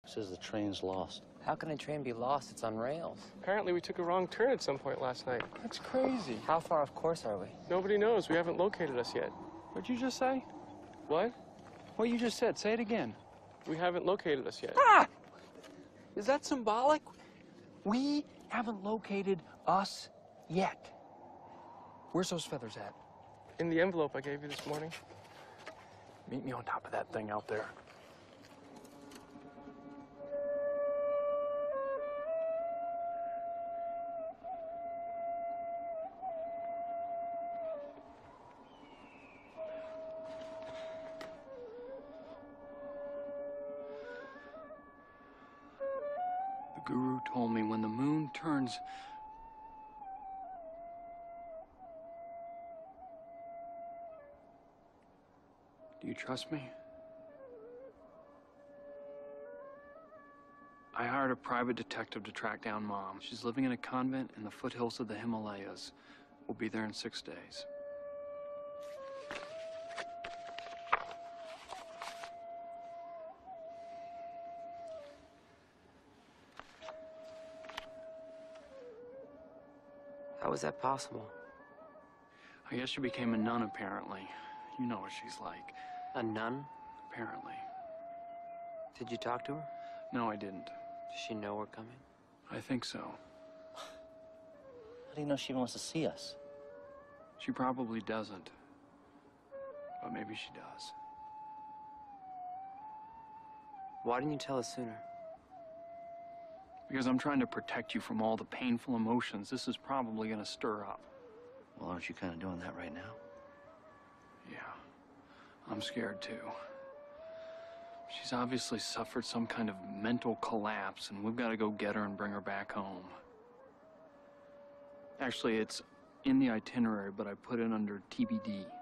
Says the train's lost. How can a train be lost? It's on rails. Apparently we took a wrong turn at some point last night. That's crazy. How far off course are we? Nobody knows. We haven't located us yet. What'd you just say? What? What you just said. Say it again. We haven't located us yet. Ah! Is that symbolic? We haven't located us yet. Where's those feathers at? In the envelope I gave you this morning. Meet me on top of that thing out there. The guru told me when the moon turns... Do you trust me? I hired a private detective to track down Mom. She's living in a convent in the foothills of the Himalayas. We'll be there in 6 days. How is that possible? I guess she became a nun, apparently. You know what she's like. A nun? Apparently. Did you talk to her? No, I didn't. Does she know we're coming? I think so. How do you know she wants to see us? She probably doesn't. But maybe she does. Why didn't you tell us sooner? Because I'm trying to protect you from all the painful emotions this is probably going to stir up. Well, aren't you kind of doing that right now? Yeah, I'm scared too. She's obviously suffered some kind of mental collapse, and we've got to go get her and bring her back home. Actually, it's in the itinerary, but I put it under TBD.